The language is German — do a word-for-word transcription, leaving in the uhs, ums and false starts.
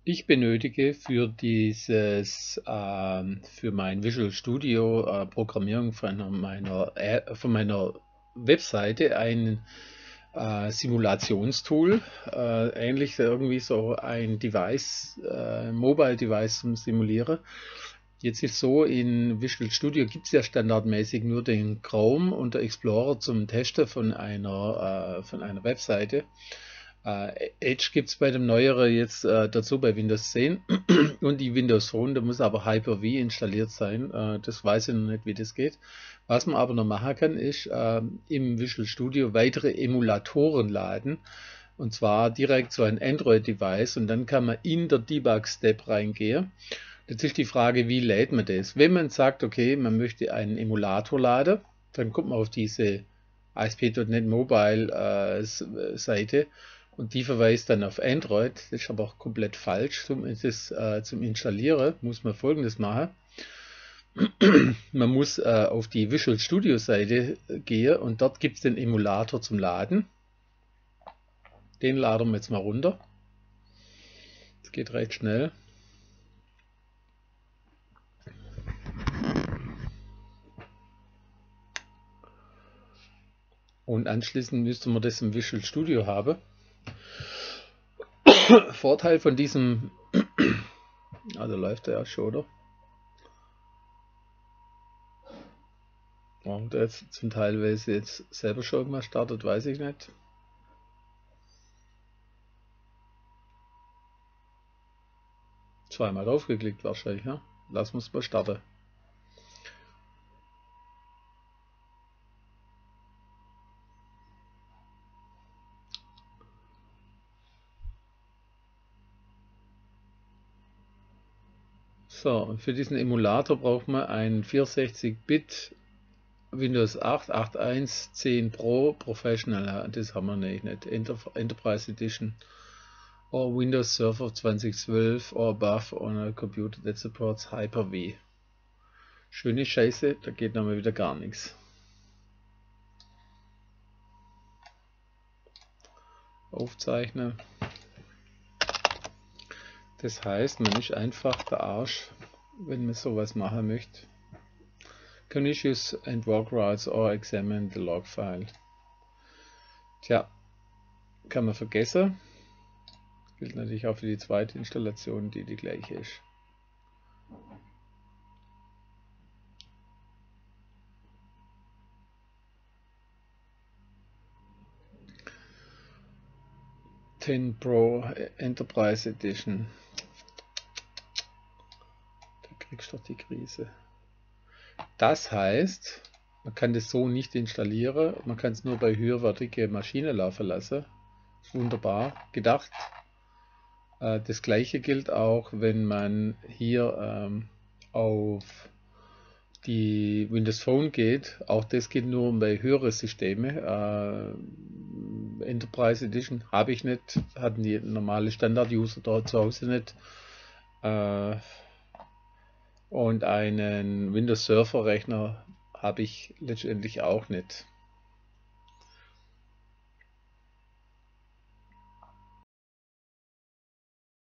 Ich benötige für dieses, ähm, für mein Visual Studio äh, Programmierung von meiner, äh, von meiner Webseite ein äh, Simulationstool, äh, ähnlich irgendwie so ein Device, äh, Mobile Device zum Simulieren. Jetzt ist so, in Visual Studio gibt es ja standardmäßig nur den Chrome und der Explorer zum Testen von einer, äh, von einer Webseite. Äh, Edge gibt es bei dem neueren jetzt äh, dazu bei Windows zehn und die Windows Phone, da muss aber Hyper-V installiert sein. Äh, das weiß ich noch nicht, wie das geht. Was man aber noch machen kann, ist äh, im Visual Studio weitere Emulatoren laden. Und zwar direkt so ein Android-Device und dann kann man in der Debug-Step reingehen. Jetzt ist die Frage, wie lädt man das? Wenn man sagt, okay, man möchte einen Emulator laden, dann kommt man auf diese A S P Punkt NET Mobile äh, Seite und die verweist dann auf Android. Das ist aber auch komplett falsch. Zum, das, äh, zum Installieren muss man Folgendes machen. Man muss äh, auf die Visual Studio Seite gehen und dort gibt es den Emulator zum Laden. Den laden wir jetzt mal runter. Das geht recht schnell. Und anschließend müsste man das im Visual Studio haben. Vorteil von diesem, also läuft der ja schon, oder? Warum der jetzt zum Teilweise jetzt selber schon mal startet, weiß ich nicht. Zweimal draufgeklickt wahrscheinlich, ja? Lass uns mal starten. So, und für diesen Emulator braucht man einen vierundsechzig Bit Windows acht, acht Punkt eins, zehn Pro Professional, das haben wir nicht, nicht. Enter Enterprise Edition or Windows Server zwanzig zwölf or above on a computer that supports Hyper-V. Schöne Scheiße, da geht nochmal wieder gar nichts. Aufzeichnen. Das heißt, man ist einfach der Arsch, wenn man sowas machen möchte. Can issues and workarounds or examine the log file. Tja, kann man vergessen. Gilt natürlich auch für die zweite Installation, die die gleiche ist. zehn Pro Enterprise Edition. Da kriegst du doch die Krise. Das heißt, man kann das so nicht installieren. Man kann es nur bei höherwertigen Maschinen laufen lassen. Wunderbar gedacht. Das gleiche gilt auch, wenn man hier ähm, auf die Windows Phone geht. Auch das geht nur bei höheren Systemen. Äh, Enterprise Edition habe ich nicht, hatten die normale Standard-User dort zu Hause nicht. Äh, und einen Windows Server Rechner habe ich letztendlich auch nicht.